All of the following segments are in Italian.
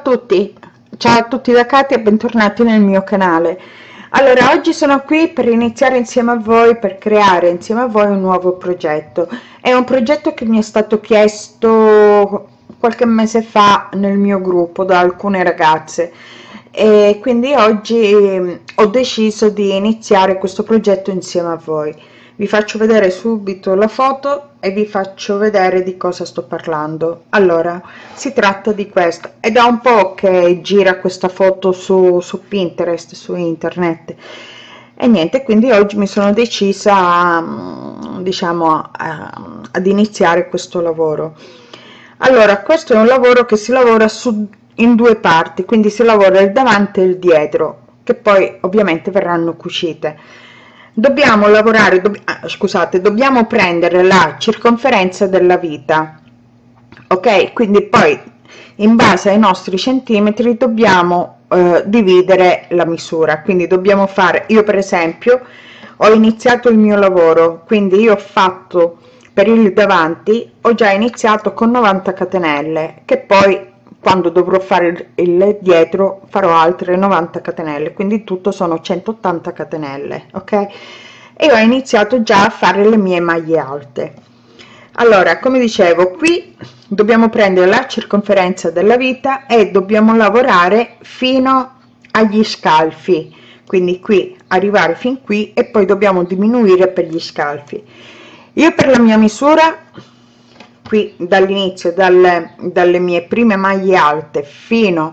Ciao a tutti da Katia e bentornati nel mio canale. Allora, oggi sono qui per iniziare insieme a voi, per creare insieme a voi un nuovo progetto. È un progetto che mi è stato chiesto qualche mese fa nel mio gruppo da alcune ragazze e quindi oggi ho deciso di iniziare questo progetto insieme a voi. Vi faccio vedere subito la foto e vi faccio vedere di cosa sto parlando. Allora, si tratta di questo. È da un po' che gira questa foto su Pinterest, su internet. E niente, quindi oggi mi sono decisa, diciamo, ad iniziare questo lavoro. Allora, questo è un lavoro che si lavora in due parti, quindi si lavora il davanti e il dietro, che poi ovviamente verranno cucite. Dobbiamo lavorare, scusate, dobbiamo prendere la circonferenza della vita, ok? Quindi poi in base ai nostri centimetri dobbiamo dividere la misura, quindi dobbiamo fare, io per esempio ho iniziato il mio lavoro, quindi io ho fatto per il davanti, ho già iniziato con 90 catenelle, che poi quando dovrò fare il dietro farò altre 90 catenelle, quindi tutto sono 180 catenelle, ok? E ho iniziato già a fare le mie maglie alte. Allora, come dicevo, qui dobbiamo prendere la circonferenza della vita e dobbiamo lavorare fino agli scalfi, quindi qui arrivare fin qui e poi dobbiamo diminuire per gli scalfi. Io per la mia misura qui dall'inizio, dalle mie prime maglie alte fino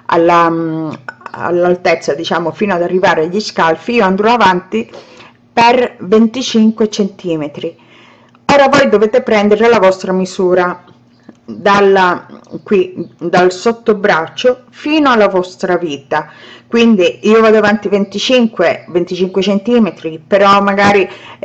all'altezza, diciamo fino ad arrivare agli scalfi, io andrò avanti per 25 centimetri. Ora voi dovete prendere la vostra misura dal sottobraccio fino alla vostra vita, quindi io vado avanti 25 centimetri, però magari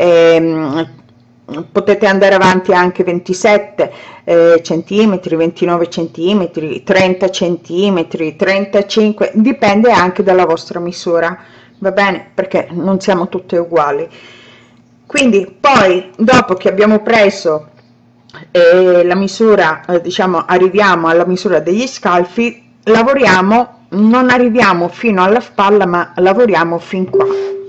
potete andare avanti anche 27 centimetri, 29 centimetri, 30 centimetri, 35, dipende anche dalla vostra misura, va bene, perché non siamo tutte uguali. Quindi poi dopo che abbiamo preso la misura, diciamo arriviamo alla misura degli scalfi, lavoriamo, non arriviamo fino alla spalla ma lavoriamo fin qua,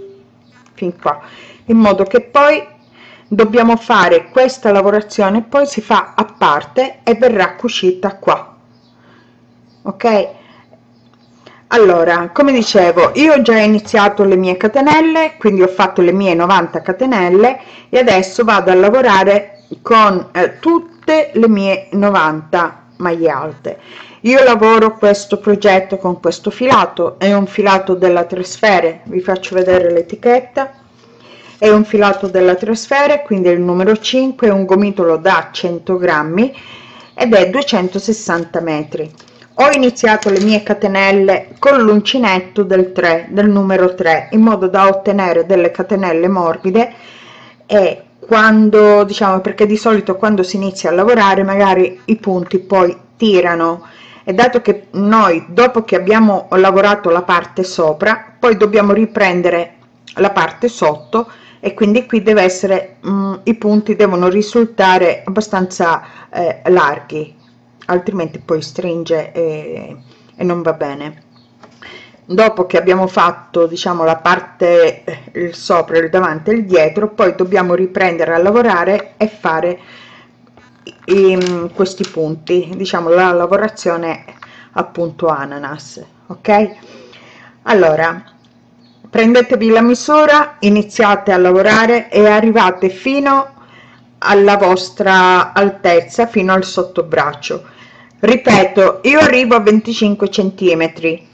in modo che poi dobbiamo fare questa lavorazione, poi si fa a parte e verrà cucita qua, ok? Allora, come dicevo, io ho già iniziato le mie catenelle, quindi ho fatto le mie 90 catenelle e adesso vado a lavorare con tutte le mie 90 maglie alte. Io lavoro questo progetto con questo filato, è un filato della Tresfere, vi faccio vedere l'etichetta. È un filato della Tresfere, quindi è il numero 5, è un gomitolo da 100 grammi ed è 260 metri. Ho iniziato le mie catenelle con l'uncinetto del numero 3, in modo da ottenere delle catenelle morbide, e quando, diciamo, perché di solito quando si inizia a lavorare magari i punti poi tirano, e dato che noi dopo che abbiamo lavorato la parte sopra poi dobbiamo riprendere la parte sotto, e quindi qui deve essere i punti devono risultare abbastanza larghi, altrimenti poi stringe e non va bene. Dopo che abbiamo fatto, diciamo, la parte il sopra, il davanti e il dietro, poi dobbiamo riprendere a lavorare e fare questi punti, diciamo la lavorazione appunto ananas, ok? Allora prendetevi la misura, iniziate a lavorare e arrivate fino alla vostra altezza, fino al sottobraccio. Ripeto, io arrivo a 25 centimetri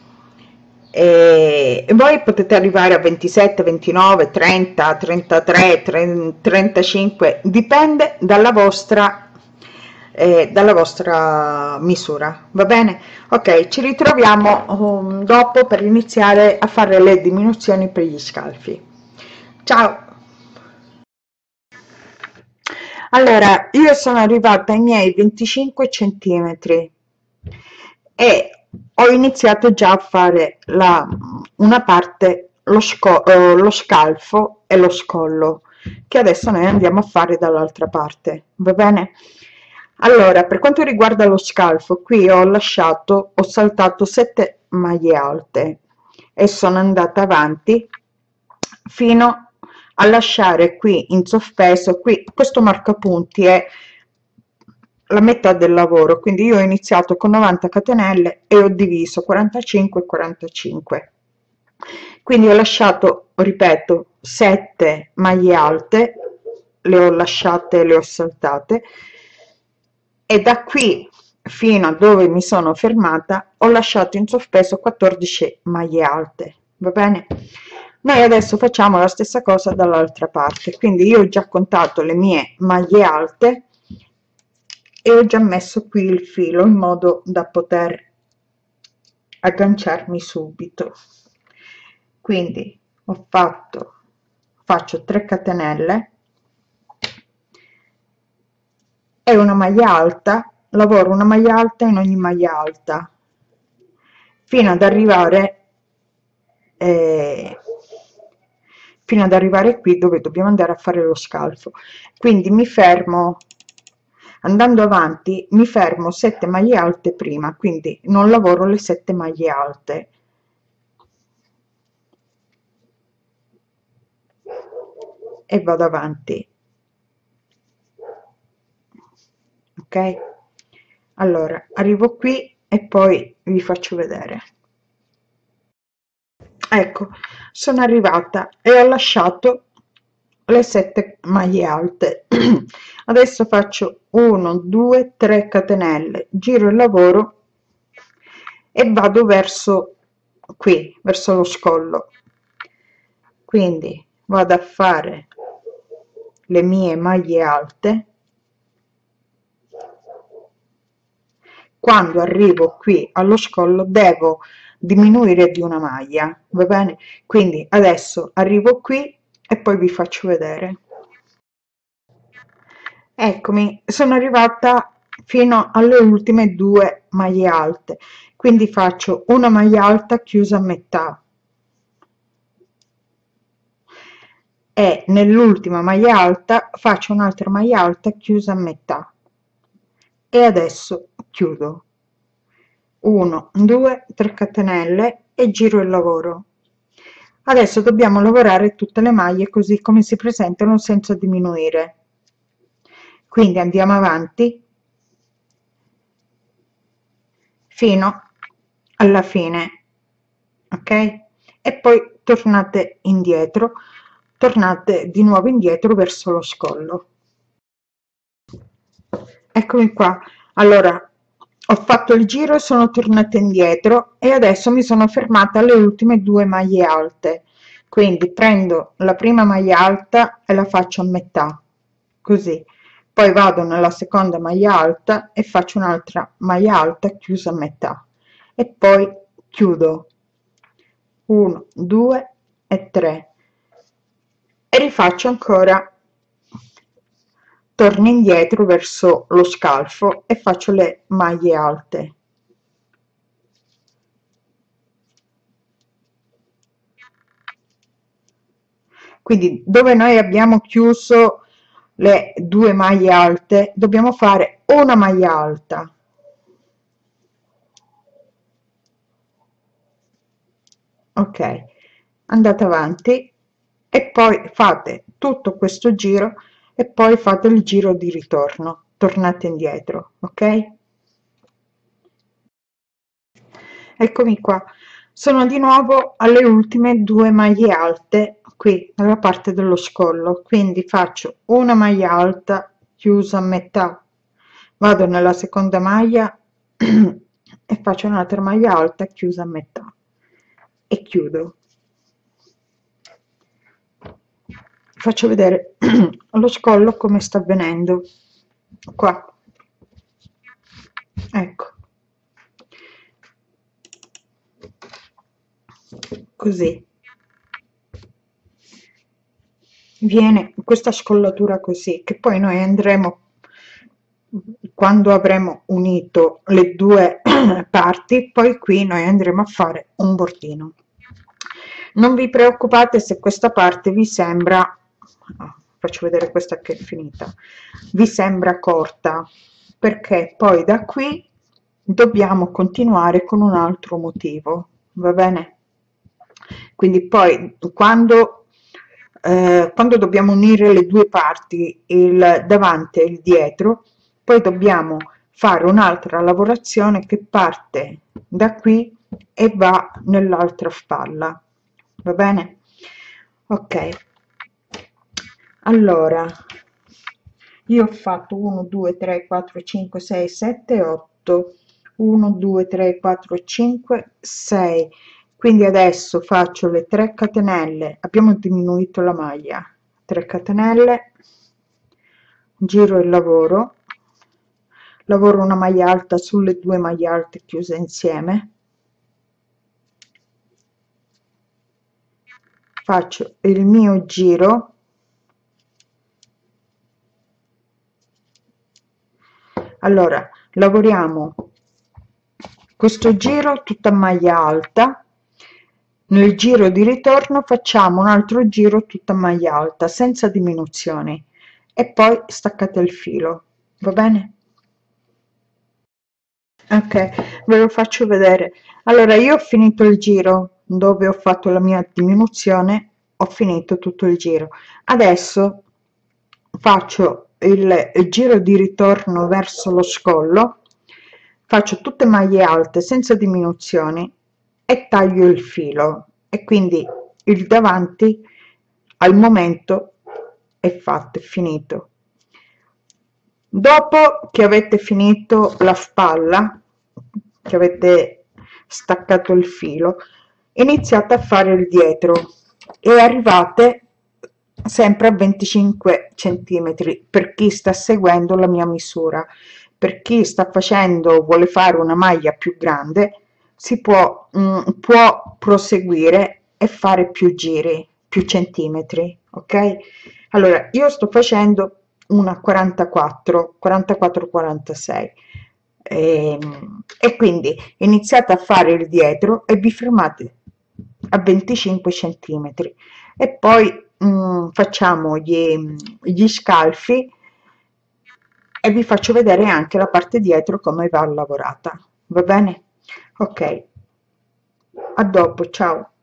e voi potete arrivare a 27, 29, 30, 33, 35, dipende dalla vostra misura, va bene? Ok, ci ritroviamo dopo per iniziare a fare le diminuzioni per gli scalfi. Ciao! Allora, io sono arrivata ai miei 25 centimetri e ho iniziato già a fare una parte, lo scalfo e lo scollo, che adesso noi andiamo a fare dall'altra parte, va bene? Allora, per quanto riguarda lo scalfo, qui ho saltato 7 maglie alte e sono andata avanti fino a lasciare qui in sospeso. Qui questo marcapunti è la metà del lavoro, quindi io ho iniziato con 90 catenelle e ho diviso 45 e 45, quindi ho lasciato, ripeto, 7 maglie alte, le ho lasciate, le ho saltate, e da qui fino a dove mi sono fermata ho lasciato in sospeso 14 maglie alte. Va bene? Noi adesso facciamo la stessa cosa dall'altra parte, quindi io ho già contato le mie maglie alte e ho già messo qui il filo in modo da poter agganciarmi subito. Quindi faccio 3 catenelle e una maglia alta, lavoro una maglia alta in ogni maglia alta fino ad arrivare qui dove dobbiamo andare a fare lo scalfo. Quindi mi fermo, andando avanti mi fermo 7 maglie alte prima, quindi non lavoro le 7 maglie alte, e vado avanti. Ok, allora arrivo qui e poi vi faccio vedere. Ecco, sono arrivata e ho lasciato le 7 maglie alte. Adesso faccio 1 2 3 catenelle, giro il lavoro e vado verso qui, verso lo scollo. Quindi vado a fare le mie maglie alte. Quando arrivo qui allo scollo devo diminuire di una maglia, va bene? Quindi adesso arrivo qui e poi vi faccio vedere. Eccomi, sono arrivata fino alle ultime 2 maglie alte, quindi faccio una maglia alta chiusa a metà e nell'ultima maglia alta faccio un'altra maglia alta chiusa a metà e adesso chiudo. 1 2 3 catenelle e giro il lavoro. Adesso dobbiamo lavorare tutte le maglie così come si presentano senza diminuire, quindi andiamo avanti fino alla fine, ok? E poi tornate indietro, tornate di nuovo indietro verso lo scollo. Eccomi qua. Allora, ho fatto il giro e sono tornata indietro e adesso mi sono fermata alle ultime 2 maglie alte, quindi prendo la prima maglia alta e la faccio a metà, così, poi vado nella seconda maglia alta e faccio un'altra maglia alta chiusa a metà e poi chiudo. 1 2 e 3 e rifaccio ancora, torno indietro verso lo scalfo e faccio le maglie alte. Quindi dove noi abbiamo chiuso le 2 maglie alte dobbiamo fare una maglia alta, ok, andate avanti e poi fate tutto questo giro e poi fate il giro di ritorno, tornate indietro, ok? Eccomi qua, sono di nuovo alle ultime 2 maglie alte qui nella parte dello scollo, quindi faccio una maglia alta chiusa a metà, vado nella seconda maglia e faccio un'altra maglia alta chiusa a metà e chiudo. Faccio vedere lo scollo come sta avvenendo qua, ecco, così viene questa scollatura così, che poi noi andremo, quando avremo unito le 2 parti, poi qui noi andremo a fare un bordino. Non vi preoccupate se questa parte vi sembra, faccio vedere questa che è finita, vi sembra corta, perché poi da qui dobbiamo continuare con un altro motivo, va bene? Quindi poi quando dobbiamo unire le due parti, il davanti e il dietro, poi dobbiamo fare un'altra lavorazione che parte da qui e va nell'altra spalla, va bene? Ok, allora io ho fatto 1 2 3 4 5 6 7 8, 1 2 3 4 5 6, quindi adesso faccio le 3 catenelle, abbiamo diminuito la maglia, 3 catenelle, giro il lavoro, lavoro una maglia alta sulle due maglie alte chiuse insieme, faccio il mio giro, allora lavoriamo questo giro tutta maglia alta, nel giro di ritorno facciamo un altro giro tutta maglia alta senza diminuzioni e poi staccate il filo, va bene? Ok, ve lo faccio vedere. Allora io ho finito il giro dove ho fatto la mia diminuzione, ho finito tutto il giro. Adesso faccio il giro di ritorno verso lo scollo, faccio tutte maglie alte senza diminuzioni e taglio il filo e quindi il davanti al momento è fatto, è finito. Dopo che avete finito la spalla, che avete staccato il filo, iniziate a fare il dietro e arrivate sempre a 25 centimetri per chi sta seguendo la mia misura. Per chi sta facendo, vuole fare una maglia più grande, si può proseguire e fare più giri, più centimetri, ok? Allora io sto facendo una 44 44 46 e quindi iniziate a fare il dietro e vi fermate a 25 centimetri e poi facciamo gli scalfi e vi faccio vedere anche la parte dietro come va lavorata, va bene? Ok, a dopo, ciao.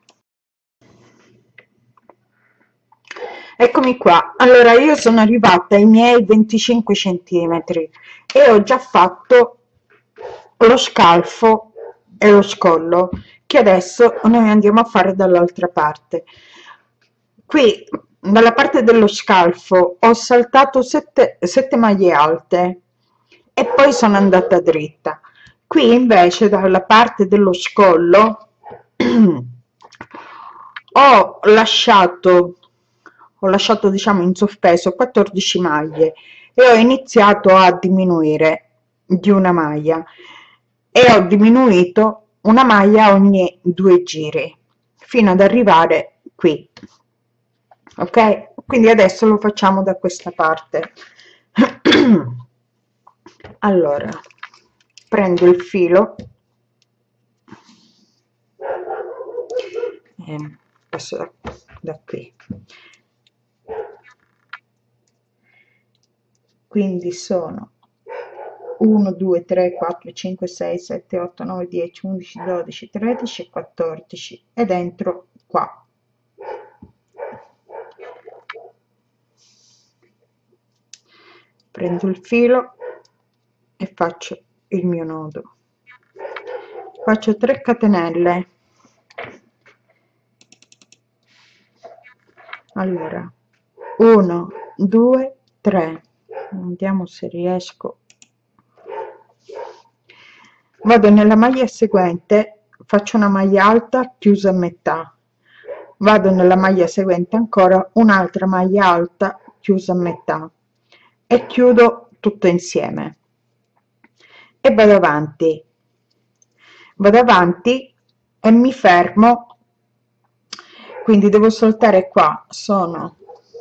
Eccomi qua, allora io sono arrivata ai miei 25 centimetri e ho già fatto lo scalfo e lo scollo che adesso noi andiamo a fare dall'altra parte. Qui dalla parte dello scalfo ho saltato 7 maglie alte e poi sono andata dritta. Qui invece dalla parte dello scollo ho lasciato diciamo in sospeso 14 maglie e ho iniziato a diminuire di una maglia e ho diminuito una maglia ogni 2 giri fino ad arrivare qui, ok? Quindi adesso lo facciamo da questa parte. Allora prendo il filo e passo da qui, quindi sono 1 2 3 4 5 6 7 8 9 10 11 12 13 e 14 ed entro qua. Prendo il filo e faccio il mio nodo, faccio 3 catenelle, allora 1 2 3, vediamo se riesco, vado nella maglia seguente, faccio una maglia alta chiusa a metà, vado nella maglia seguente ancora un'altra maglia alta chiusa a metà e chiudo tutto insieme e vado avanti e mi fermo, quindi devo soltare qua, sono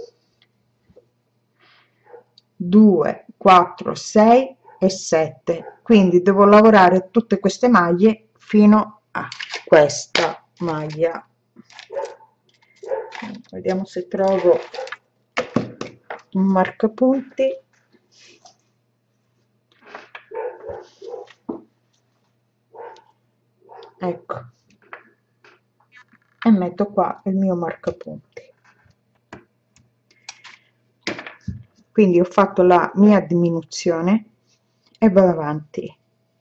2 4 6 e 7, quindi devo lavorare tutte queste maglie fino a questa maglia. Vediamo se trovo un marcapunti. ecco, e metto qua il mio marcapunti. Quindi ho fatto la mia diminuzione e vado avanti.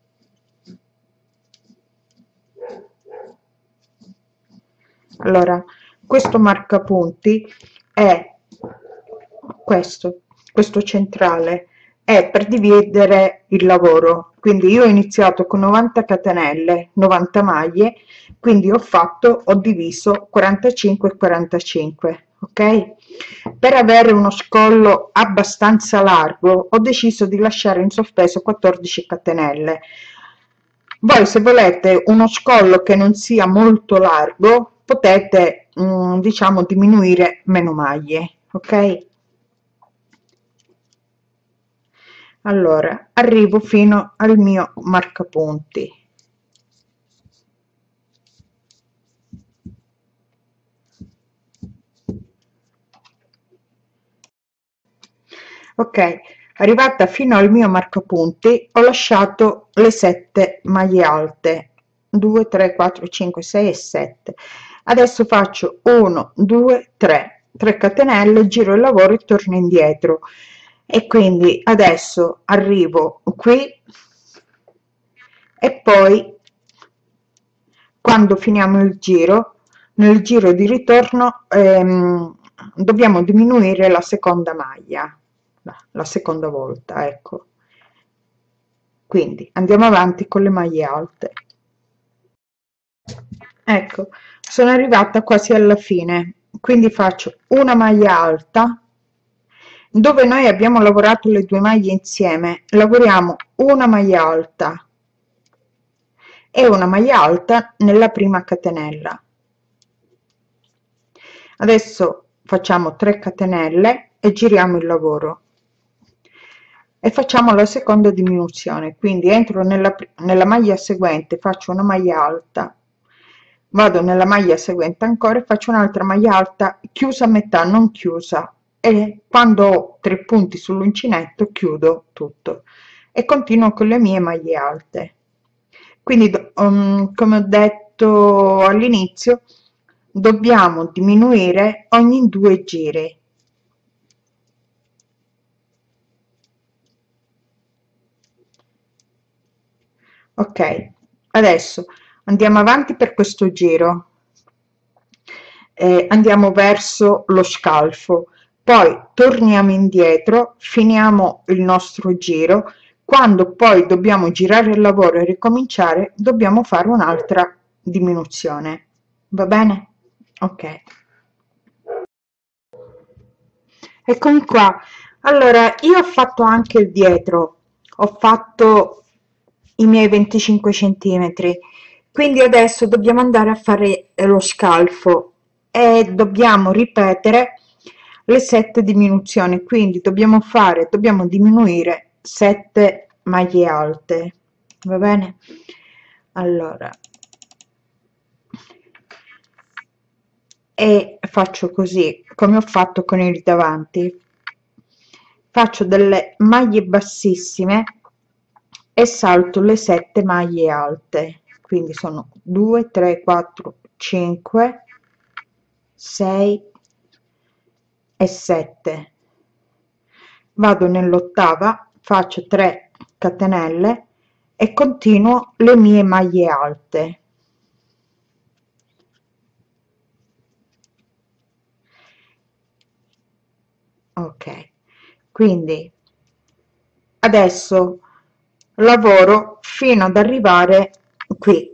Allora, questo marcapunti è questo centrale è per dividere il lavoro, quindi io ho iniziato con 90 catenelle, 90 maglie, quindi ho diviso 45 e 45, ok? Per avere uno scollo abbastanza largo ho deciso di lasciare in sospeso 14 catenelle. Voi se volete uno scollo che non sia molto largo potete diciamo diminuire meno maglie, ok? Allora arrivo fino al mio marcapunti. Ok, arrivata fino al mio marcapunti ho lasciato le 7 maglie alte, 2 3 4 5 6 e 7. Adesso faccio 1 2 3 catenelle, giro il lavoro e torno indietro, e quindi adesso arrivo qui e poi quando finiamo il giro, nel giro di ritorno dobbiamo diminuire la seconda maglia, la seconda volta, ecco. Quindi andiamo avanti con le maglie alte. Ecco, sono arrivata quasi alla fine, quindi faccio una maglia alta dove noi abbiamo lavorato le due maglie insieme, lavoriamo una maglia alta e una maglia alta nella prima catenella. Adesso facciamo 3 catenelle e giriamo il lavoro e facciamo la seconda diminuzione, quindi entro nella maglia seguente, faccio una maglia alta, vado nella maglia seguente ancora e faccio un'altra maglia alta chiusa a metà, non chiusa, e quando ho 3 punti sull'uncinetto chiudo tutto e continuo con le mie maglie alte. Quindi come ho detto all'inizio, dobbiamo diminuire ogni 2 giri. Ok, adesso andiamo avanti per questo giro, andiamo verso lo scalfo, poi torniamo indietro, finiamo il nostro giro. Quando poi dobbiamo girare il lavoro e ricominciare, dobbiamo fare un'altra diminuzione. Va bene? Ok. Eccomi qua. Allora, io ho fatto anche il dietro, ho fatto i miei 25 centimetri, quindi adesso dobbiamo andare a fare lo scalfo e dobbiamo ripetere le 7 diminuzioni, quindi dobbiamo diminuire 7 maglie alte, va bene? Allora, e faccio così come ho fatto con il davanti, faccio delle maglie bassissime e salto le 7 maglie alte, quindi sono 2 3 4 5 6 e 7. Vado nell'ottava, faccio 3 catenelle e continuo le mie maglie alte. Ok, quindi adesso lavoro fino ad arrivare qui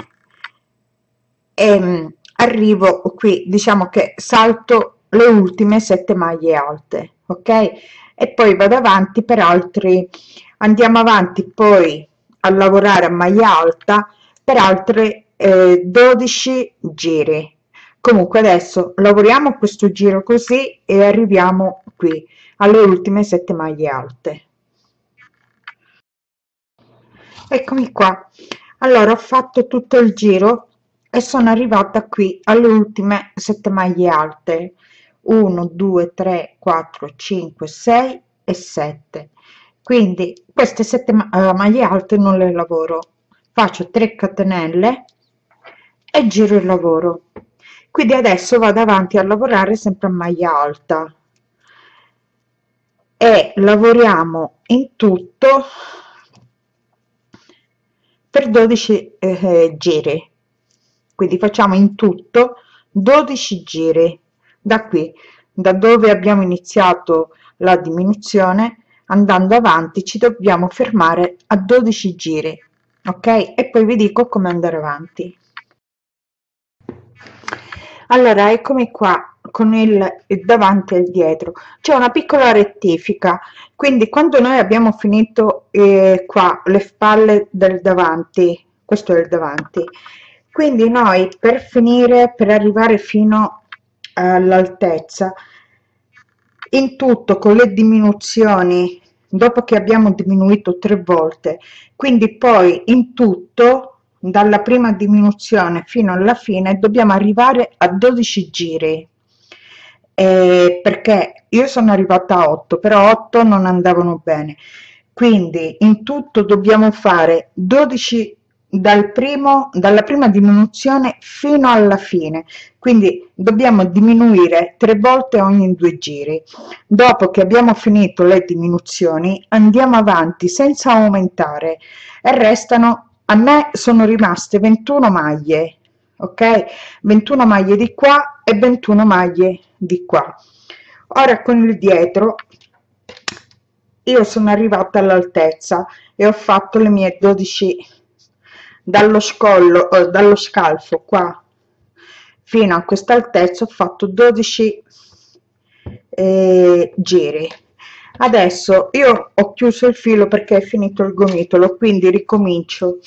e arrivo qui, diciamo che salto le ultime 7 maglie alte, ok, e poi vado avanti per altri, andiamo avanti poi a lavorare a maglia alta per altri 12 giri. Comunque adesso lavoriamo questo giro così e arriviamo qui alle ultime 7 maglie alte. Eccomi qua. Allora ho fatto tutto il giro e sono arrivata qui alle ultime 7 maglie alte, 1 2 3 4 5 6 e 7. Quindi queste 7 maglie alte non le lavoro, faccio 3 catenelle e giro il lavoro. Quindi adesso vado avanti a lavorare sempre a maglia alta e lavoriamo in tutto per 12 giri, quindi facciamo in tutto 12 giri da qui, da dove abbiamo iniziato la diminuzione. Andando avanti ci dobbiamo fermare a 12 giri, ok? E poi vi dico come andare avanti. Allora, eccomi qua con il davanti e il dietro. C'è una piccola rettifica, quindi quando noi abbiamo finito qua le spalle del davanti, questo è il davanti, quindi noi per finire, per arrivare fino all'altezza, in tutto con le diminuzioni, dopo che abbiamo diminuito 3 volte, quindi poi in tutto dalla prima diminuzione fino alla fine dobbiamo arrivare a 12 giri, perché io sono arrivata a 8, però 8 non andavano bene, quindi in tutto dobbiamo fare 12 dalla prima diminuzione fino alla fine, quindi dobbiamo diminuire 3 volte ogni 2 giri. Dopo che abbiamo finito le diminuzioni andiamo avanti senza aumentare e restano, a me sono rimaste 21 maglie, ok? 21 maglie di qua e 21 maglie di qua. Ora con il dietro io sono arrivata all'altezza e ho fatto le mie 12 dallo scollo, dallo scalfo qua fino a questa altezza, ho fatto 12 giri. Adesso io ho chiuso il filo perché è finito il gomitolo, quindi ricomincio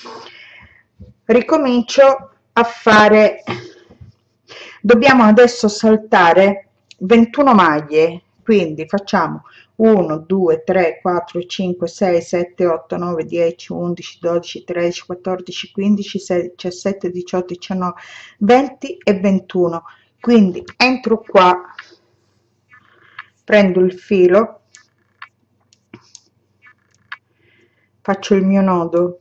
a fare, dobbiamo adesso saltare 21 maglie, quindi facciamo 1 2 3 4 5 6 7 8 9 10 11 12 13 14 15 16 17 18 19 20 e 21. Quindi entro qua, prendo il filo, faccio il mio nodo,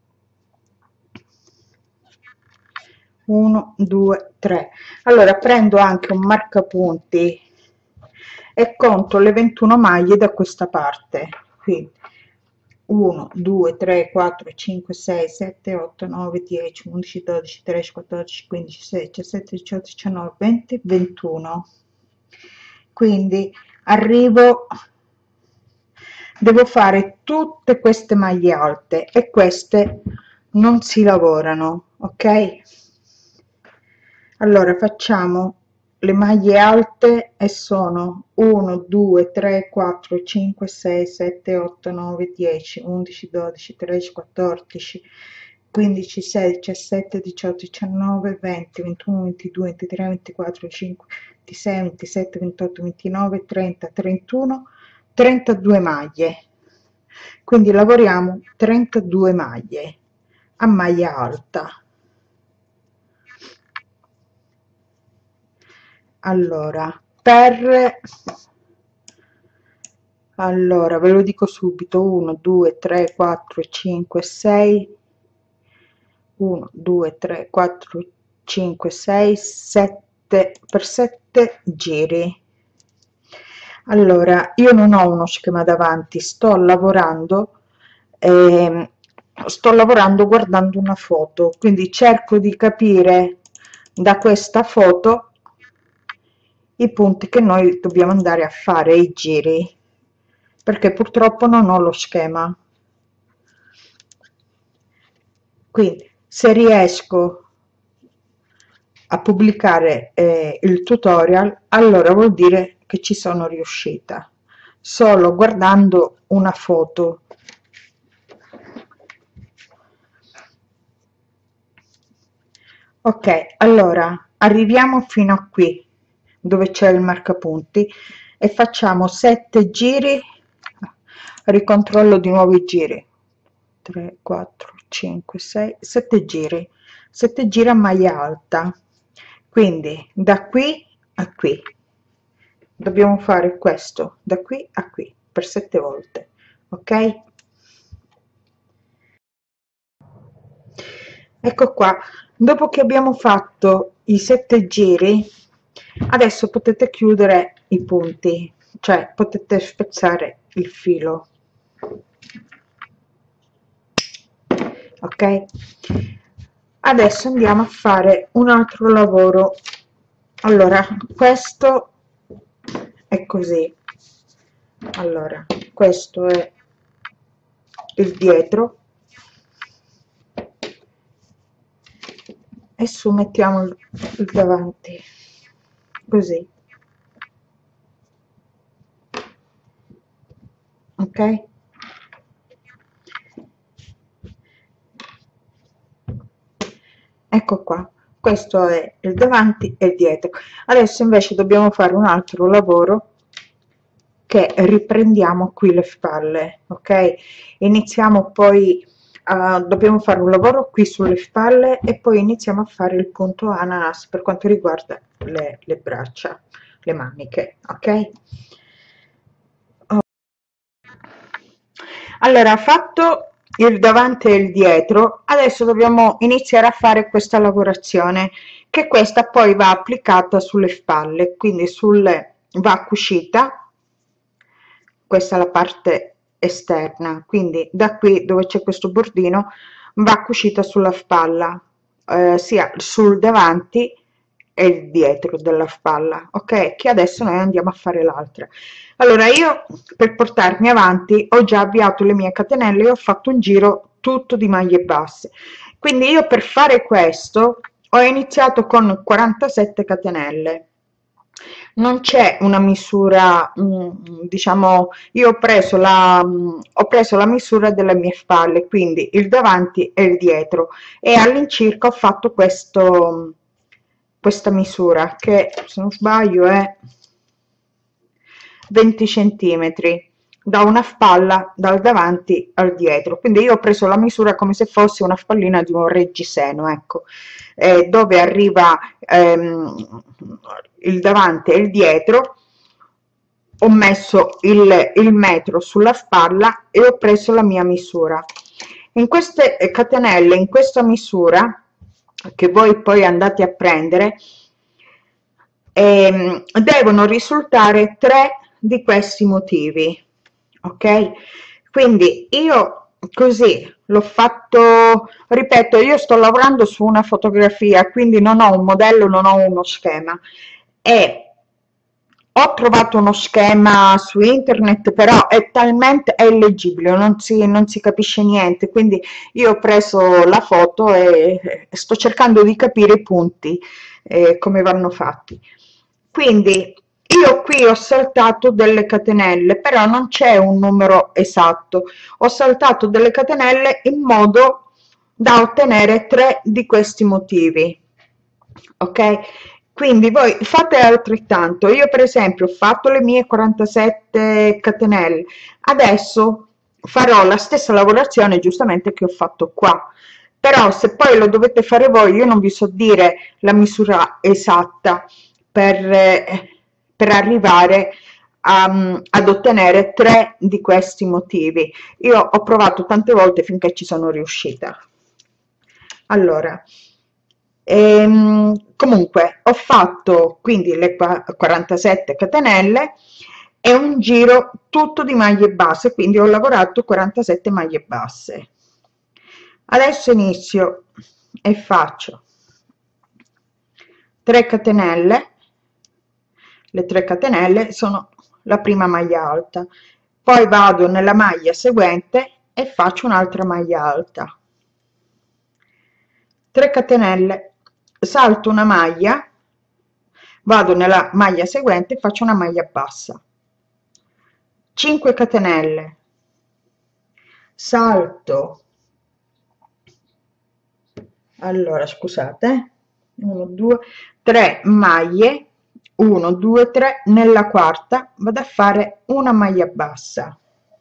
1 2 3. Allora prendo anche un marcapunti e conto le 21 maglie da questa parte, quindi 1 2 3 4 5 6 7 8 9 10 11 12 13 14 15 16 17 18 19 20 21. Quindi arrivo, devo fare tutte queste maglie alte e queste non si lavorano, ok? Allora facciamo le maglie alte e sono 1 2 3 4 5 6 7 8 9 10 11 12 13 14 15 16 17 18 19 20 21 22 23 24 25 26 27 28 29 30 31 32 maglie, quindi lavoriamo 32 maglie a maglia alta. Allora allora ve lo dico subito: 1 2 3 4 5 6 1 2 3 4 5 6 7 per 7 giri. Allora io non ho uno schema davanti, sto lavorando guardando una foto, quindi cerco di capire da questa foto i punti che noi dobbiamo andare a fare, i giri, perché purtroppo non ho lo schema. Quindi se riesco a pubblicare il tutorial, allora vuol dire che ci sono riuscita, solo guardando una foto. Ok, allora arriviamo fino a qui dove c'è il marcapunti e facciamo 7 giri, ricontrollo di nuovo i giri, 3 4 5 6 7 giri, 7 giri a maglia alta, quindi da qui a qui dobbiamo fare questo, da qui a qui per 7 volte, ok? Ecco qua, Dopo che abbiamo fatto i 7 giri, adesso potete chiudere i punti, cioè potete spezzare il filo, ok? Adesso andiamo a fare un altro lavoro. Allora, questo è così. Allora, questo è il dietro e su mettiamo il davanti, così, ok? Ecco qua, questo è il davanti e il dietro. Adesso invece dobbiamo fare un altro lavoro, che riprendiamo qui le spalle, ok? Iniziamo poi dobbiamo fare un lavoro qui sulle spalle e poi iniziamo a fare il punto ananas per quanto riguarda le braccia, le maniche, ok? Allora, fatto il davanti e il dietro, adesso dobbiamo iniziare a fare questa lavorazione, che questa poi va applicata sulle spalle, quindi va cucita, questa è la parte esterna, quindi da qui dove c'è questo bordino va cucita sulla spalla, sia sul davanti e il dietro della spalla, ok? Che adesso noi andiamo a fare l'altra. Allora io per portarmi avanti ho già avviato le mie catenelle e ho fatto un giro tutto di maglie basse, quindi io per fare questo ho iniziato con 47 catenelle. Non c'è una misura, diciamo, io ho preso la misura delle mie spalle, quindi il davanti e il dietro, e all'incirca ho fatto questa misura che, se non sbaglio, è 20 centimetri da una spalla dal davanti al dietro, quindi io ho preso la misura come se fosse una spallina di un reggiseno, ecco, dove arriva il davanti e il dietro, ho messo il metro sulla spalla e ho preso la mia misura. In queste catenelle, in questa misura che voi poi andate a prendere, devono risultare 3 di questi motivi, ok? Quindi io così l'ho fatto, ripeto, io sto lavorando su una fotografia, quindi non ho un modello, non ho uno schema, e ho trovato uno schema su internet, però è talmente è illeggibile, non si capisce niente, quindi io ho preso la foto e sto cercando di capire i punti, come vanno fatti. Quindi io qui ho saltato delle catenelle, però non c'è un numero esatto, ho saltato delle catenelle in modo da ottenere 3 di questi motivi, ok? Quindi voi fate altrettanto. Io per esempio ho fatto le mie 47 catenelle, adesso farò la stessa lavorazione giustamente che ho fatto qua, però se poi lo dovete fare voi, io non vi so dire la misura esatta per arrivare ad ottenere 3 di questi motivi. Io ho provato tante volte finché ci sono riuscita. Allora, comunque ho fatto quindi le 47 catenelle e un giro tutto di maglie basse, quindi ho lavorato 47 maglie basse. Adesso inizio e faccio 3 catenelle, le 3 catenelle sono la prima maglia alta, poi vado nella maglia seguente e faccio un'altra maglia alta, 3 catenelle, salto una maglia, vado nella maglia seguente e faccio una maglia bassa, 5 catenelle, salto, allora scusate, 1 2 3 maglie, 1 2 3, nella quarta vado a fare una maglia bassa,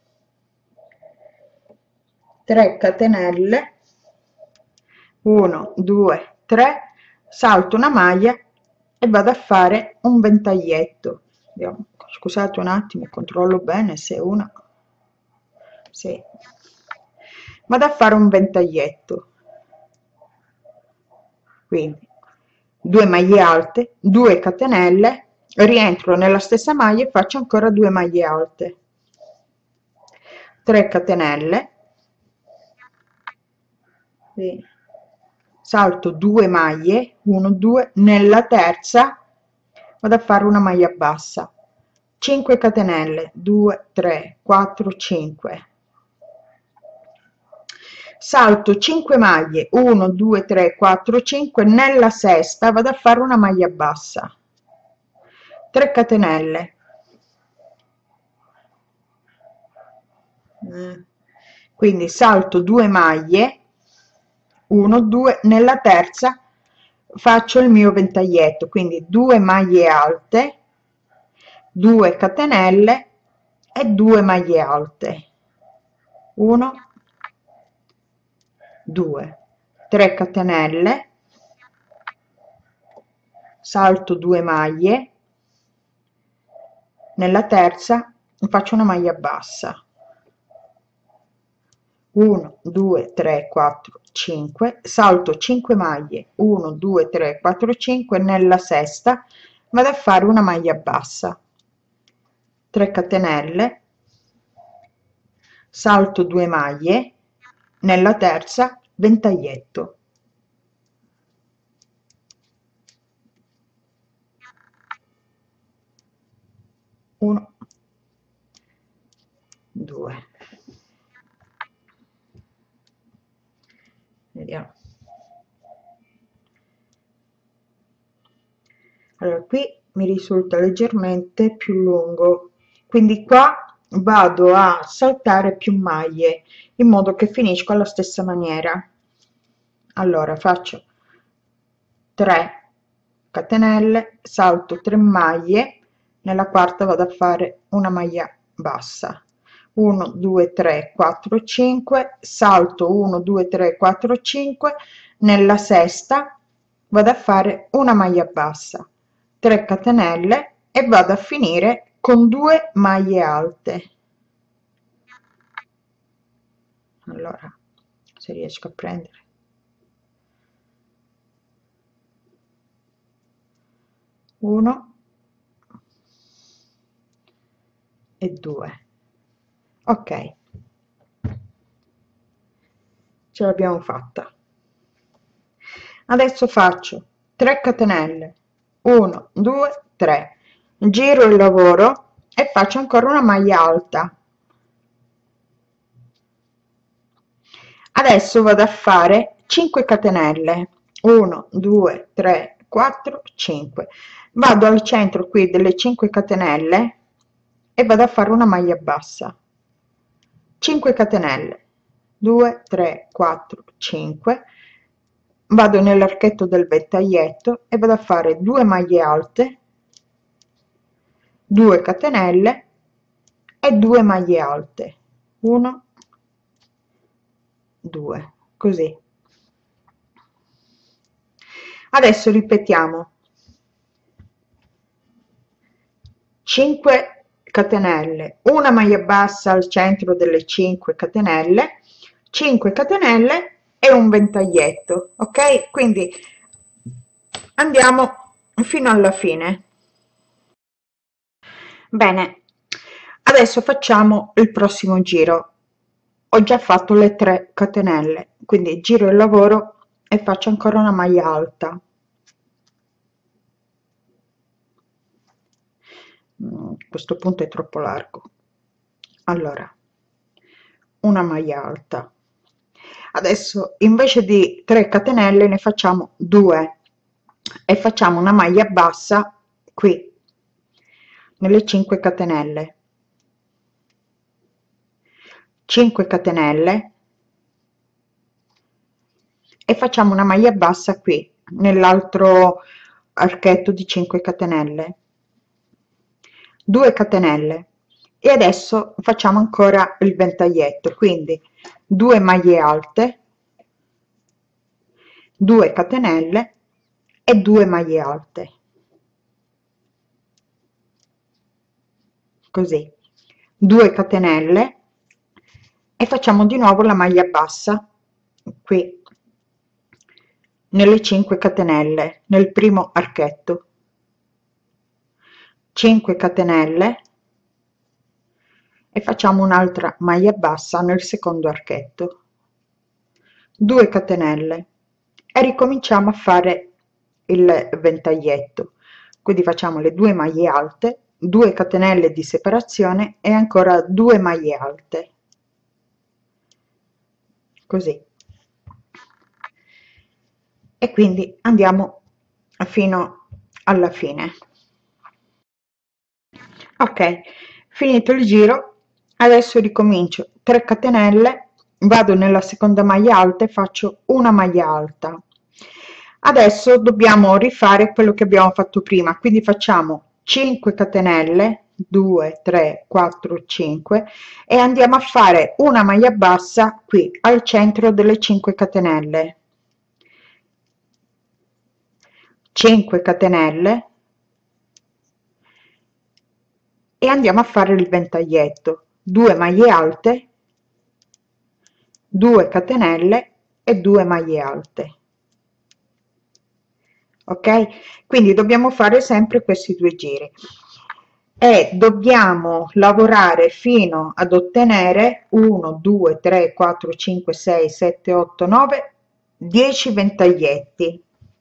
3 catenelle, 1 2 3, salto una maglia e vado a fare un ventaglietto. Vediamo, scusate un attimo, controllo bene se una, sì, vado a fare un ventaglietto, quindi 2 maglie alte, 2 catenelle, rientro nella stessa maglia e faccio ancora 2 maglie alte, 3 catenelle, salto 2 maglie, 1 2, nella terza vado a fare una maglia bassa, 5 catenelle, 2 3 4 5, salto 5 maglie, 1 2 3 4 5, nella sesta vado a fare una maglia bassa, 3 catenelle, quindi salto 2 maglie, 1 2, nella terza faccio il mio ventaglietto, quindi 2 maglie alte, 2 catenelle e 2 maglie alte, 1 2 3 catenelle, salto 2 maglie, nella terza faccio una maglia bassa, 1 2 3 4 5, salto 5 maglie, 1 2 3 4 5, nella sesta vado a fare una maglia bassa, 3 catenelle, salto 2 maglie, nella terza ventaglietto, 1 2, vediamo. Allora qui mi risulta leggermente più lungo, quindi qua vado a saltare più maglie in modo che finisco alla stessa maniera. Allora faccio 3 catenelle, salto 3 maglie, nella quarta vado a fare una maglia bassa, 1 2 3 4 5, salto 1 2 3 4 5, nella sesta vado a fare una maglia bassa, 3 catenelle e vado a finire con 2 maglie alte. Allora, se riesco a prendere 1 e 2, ok, ce l'abbiamo fatta. Adesso faccio 3 catenelle, 1 2 3, giro il lavoro e faccio ancora una maglia alta. Adesso vado a fare 5 catenelle, 1 2 3 4 5, vado al centro qui delle 5 catenelle e vado a fare una maglia bassa, 5 catenelle, 2 3 4 5, vado nell'archetto del ventaglietto e vado a fare 2 maglie alte, 2 catenelle e 2 maglie alte, 1 2, così. Adesso ripetiamo 5 catenelle, una maglia bassa al centro delle 5 catenelle, 5 catenelle e un ventaglietto, ok? Quindi andiamo fino alla fine. Bene, adesso facciamo il prossimo giro. Ho già fatto le 3 catenelle, quindi giro il lavoro e faccio ancora una maglia alta. Questo punto è troppo largo. Allora, una maglia alta. Adesso invece di 3 catenelle ne facciamo 2 e facciamo una maglia bassa qui nelle 5 catenelle, 5 catenelle e facciamo una maglia bassa qui nell'altro archetto di 5 catenelle, 2 catenelle e adesso facciamo ancora il ventaglietto, quindi 2 maglie alte, 2 catenelle e 2 maglie alte, così, 2 catenelle e facciamo di nuovo la maglia bassa qui nelle 5 catenelle nel primo archetto, 5 catenelle e facciamo un'altra maglia bassa nel secondo archetto, 2 catenelle e ricominciamo a fare il ventaglietto. Quindi facciamo le 2 maglie alte, 2 catenelle di separazione e ancora 2 maglie alte, così, e quindi andiamo fino alla fine. Ok, finito il giro, adesso ricomincio 3 catenelle, vado nella seconda maglia alta e faccio una maglia alta. Adesso dobbiamo rifare quello che abbiamo fatto prima, quindi facciamo 5 catenelle, 2 3 4 5 e andiamo a fare una maglia bassa qui al centro delle 5 catenelle, 5 catenelle e andiamo a fare il ventaglietto, 2 maglie alte, 2 catenelle e 2 maglie alte. Ok, quindi dobbiamo fare sempre questi 2 giri e dobbiamo lavorare fino ad ottenere 1 2 3 4 5 6 7 8 9 10 ventaglietti,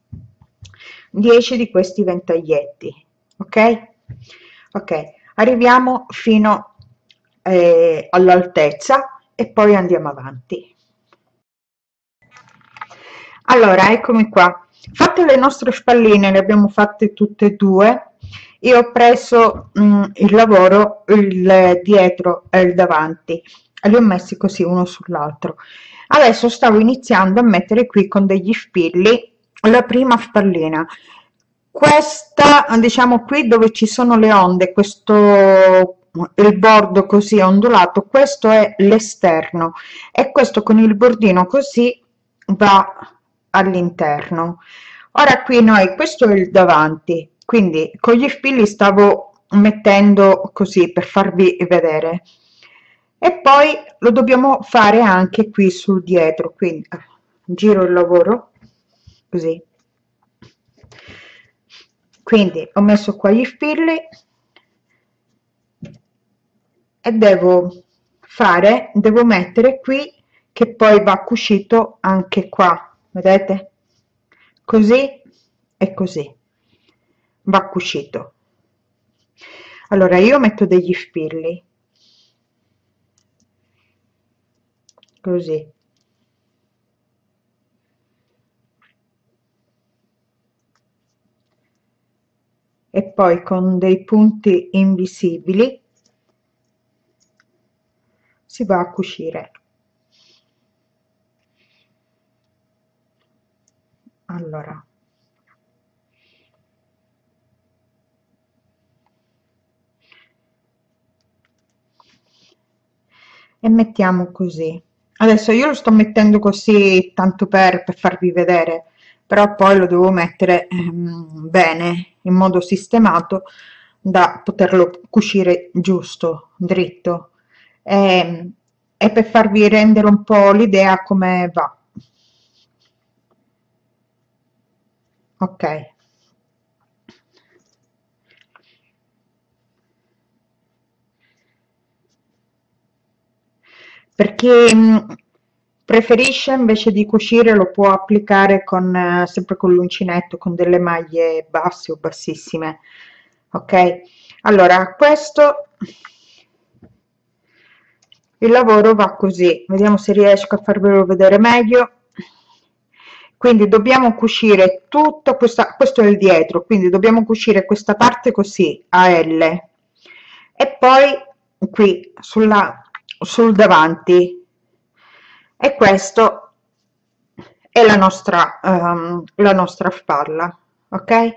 10 di questi ventaglietti. Ok, ok, arriviamo fino all'altezza e poi andiamo avanti. Allora, eccomi qua, fatte le nostre spalline, le abbiamo fatte tutte e due. Io ho preso il lavoro, il dietro e il davanti, e li ho messi così uno sull'altro. Adesso stavo iniziando a mettere qui con degli spilli la prima spallina. Questa, diciamo, qui dove ci sono le onde, questo, il bordo così ondulato, questo è l'esterno e questo con il bordino così va all'interno. Ora qui noi, questo è il davanti, quindi con gli spilli stavo mettendo così per farvi vedere, e poi lo dobbiamo fare anche qui sul dietro, quindi giro il lavoro così, quindi ho messo qua gli spilli e devo mettere qui che poi va cucito anche qua, vedete, così e così va cucito. Allora io metto degli spilli così, e poi con dei punti invisibili si va a cucire. Allora e mettiamo così. Adesso io lo sto mettendo così tanto per farvi vedere, però poi lo devo mettere bene, in modo sistemato da poterlo cucire giusto, dritto, e per farvi rendere un po' l'idea come va. Ok, per chi preferisce invece di cucire lo può applicare con sempre con l'uncinetto, con delle maglie basse o bassissime. Ok, allora questo, il lavoro va così, vediamo se riesco a farvelo vedere meglio. Quindi dobbiamo cucire tutta questa, questo è il dietro, quindi dobbiamo cucire questa parte così a L e poi qui sul davanti, e questo è la nostra spalla. Ok,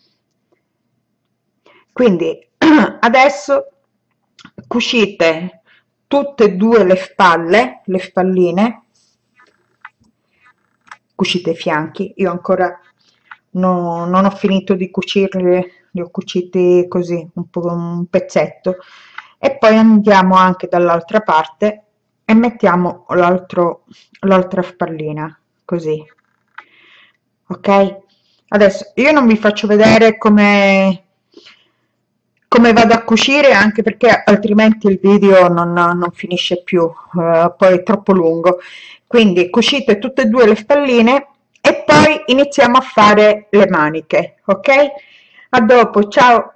quindi adesso cucite tutte e due le spalle, le spalline, cucite i fianchi. Io ancora non ho finito di cucirli, li ho cuciti così un po', un pezzetto, e poi andiamo anche dall'altra parte e mettiamo l'altra spallina così, ok? Adesso io non vi faccio vedere come vado a cucire, anche perché altrimenti il video non finisce più, poi è troppo lungo. Quindi cucite tutte e due le spalline e poi iniziamo a fare le maniche, ok? A dopo, ciao!